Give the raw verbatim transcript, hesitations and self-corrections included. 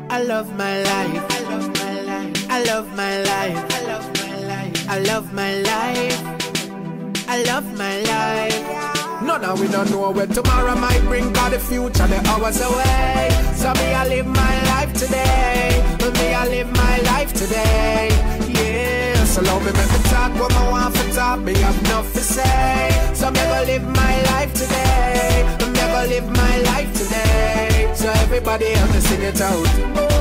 I love my life. I love my life. I love my life. I love my life. I love my life. I love my life. No, now we don't know where tomorrow might bring, cause the future the hours away. So me I live my life today. Me I live my life today. Yeah, so love me make me talk what I want for talk. Me have enough to say. So me go live my life today. Me go live my life today. So everybody help me sing it out.